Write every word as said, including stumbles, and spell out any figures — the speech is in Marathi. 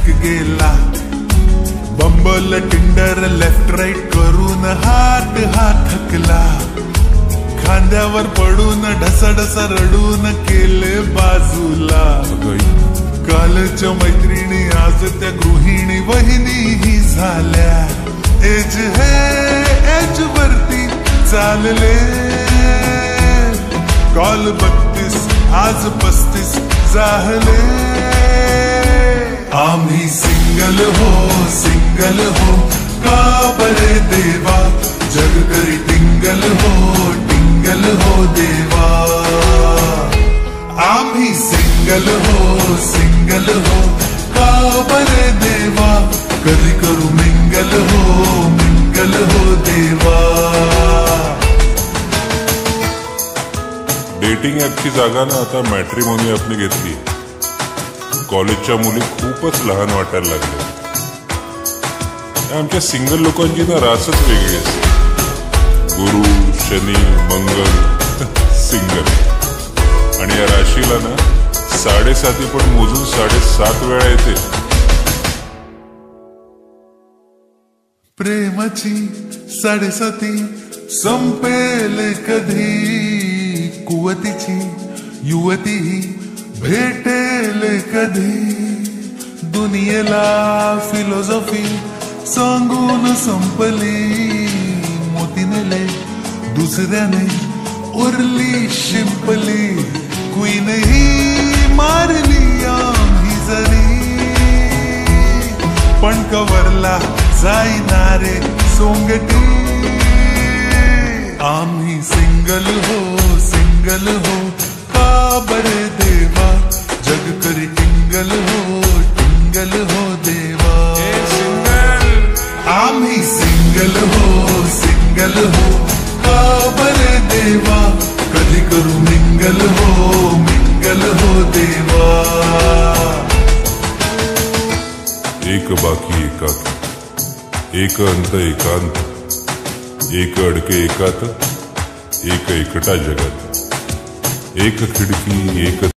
थक गेला. बंबल टिंडर लेफ्ट राईट करून हात हा थकला. खांद्यावर पडून ढसाढसा रडून केले बाजूला. कालच्या मैत्रिणी आज त्या गृहिणी वहिनी ही झाल्या. एज हे एज वरती चालले. काल बत्तीस आज पस्तीस झाले. आम्ही सिंगल हो सिंगल हो का बरे देवा. जग करी टिंगल हो टिंगल हो देवा. आम्ही सिंगल हो सिंगल हो का बरे देवा. कधी करू मिंगल हो मिंगल हो देवा. डेटिंग ऍपची जागा ना आता मॅट्रिमोनी ऍपने घेतली. कॉलेजच्या मुली खूपच लहान वाटायला लागल्या. आमच्या सिंगल लोकांची ना रासच वेगळी असते. गुरु शनी मंगल सिंगल. आणि या राशीला ना साडेसाती पण मोजून साडेसात वेळा येते. प्रेमाची साडेसाती संपेल कधी. कुवतीची युवती भेटेल कधी. दुनियेला फिलॉसॉफी सांगून संपली. मोतीनेले दुसऱ्याने उरली शिंपली. क्वीन ही मारली आम्ही जरी. पण कवरला जाईनारे सोंगटी. आम्ही सिंगल हो सिंगल हो का बरे देवा. जग करी टिंगल हो टिंगल हो देवा. आम्ही सिंगल हो सिंगल हो का बरे देवा. कधी करू मिंगल हो मिंगल हो देवा. एक बाकी एकाकी. एक अंत एकांत. एक अडके एकात. एक एकटा जगात. एक खिडकी एक